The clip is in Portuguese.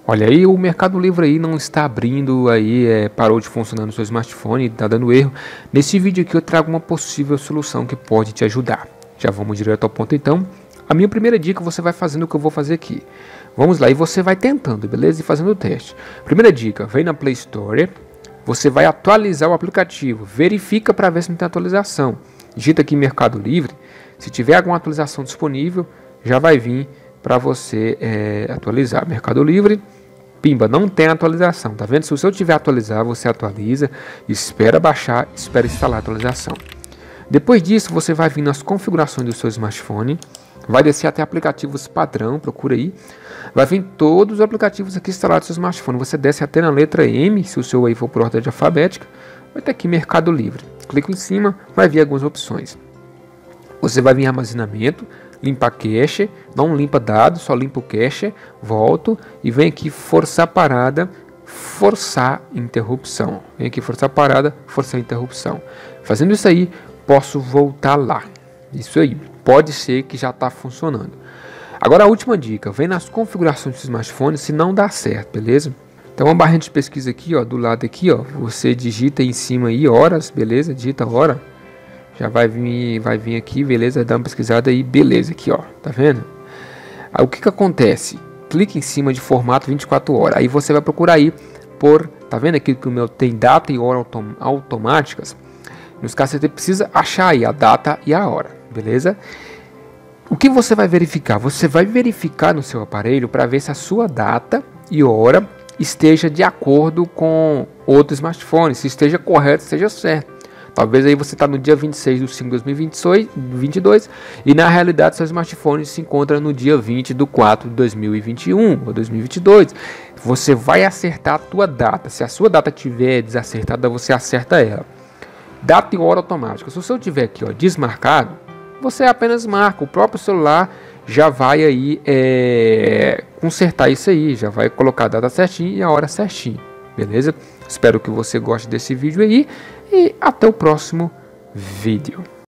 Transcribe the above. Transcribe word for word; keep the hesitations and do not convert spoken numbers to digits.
Olha aí, o Mercado Livre aí não está abrindo, aí é, parou de funcionar no seu smartphone, está dando erro. Nesse vídeo aqui eu trago uma possível solução que pode te ajudar. Já vamos direto ao ponto então. A minha primeira dica, você vai fazendo o que eu vou fazer aqui. Vamos lá, e você vai tentando, beleza? E fazendo o teste. Primeira dica, vem na Play Store, você vai atualizar o aplicativo, verifica para ver se não tem atualização. Digita aqui Mercado Livre, se tiver alguma atualização disponível, já vai vir para você é, atualizar. Mercado Livre, pimba, não tem atualização, tá vendo? Se o seu tiver atualizar, você atualiza, espera baixar, espera instalar a atualização. Depois disso, você vai vir nas configurações do seu smartphone, vai descer até aplicativos padrão, procura aí, vai vir todos os aplicativos aqui instalados no seu smartphone, você desce até na letra M, se o seu aí for por ordem alfabética, vai ter aqui Mercado Livre, clica em cima, vai vir algumas opções. Você vai vir em armazenamento, limpa cache, não limpa dados, só limpa o cache, volto e vem aqui forçar parada, forçar interrupção. Vem aqui forçar parada, forçar interrupção. Fazendo isso aí, posso voltar lá. Isso aí, pode ser que já está funcionando. Agora a última dica, vem nas configurações do smartphone se não dá certo, beleza? Então uma barrinha de pesquisa aqui, ó, do lado aqui, ó, você digita em cima aí horas, beleza? Digita hora. Já vai vir, vai vir aqui, beleza? Dá uma pesquisada aí, beleza, aqui, ó, tá vendo? Aí o que que acontece? Clique em cima de formato vinte e quatro horas, aí você vai procurar aí por, tá vendo aqui que o meu tem data e hora autom automáticas? Nos casos você precisa achar aí a data e a hora, beleza? O que você vai verificar? Você vai verificar no seu aparelho para ver se a sua data e hora esteja de acordo com outro smartphone, se esteja correto, esteja certo. Talvez aí você está no dia vinte e seis de cinco de dois mil e vinte e dois e na realidade seu smartphone se encontra no dia vinte de quatro de dois mil e vinte e um ou dois mil e vinte e dois. Você vai acertar a tua data. Se a sua data estiver desacertada, você acerta ela. Data e hora automática. Se o seu tiver aqui, ó, desmarcado, você apenas marca. O próprio celular já vai aí é, consertar isso aí. Já vai colocar a data certinha e a hora certinha. Beleza? Espero que você goste desse vídeo aí. E até o próximo vídeo.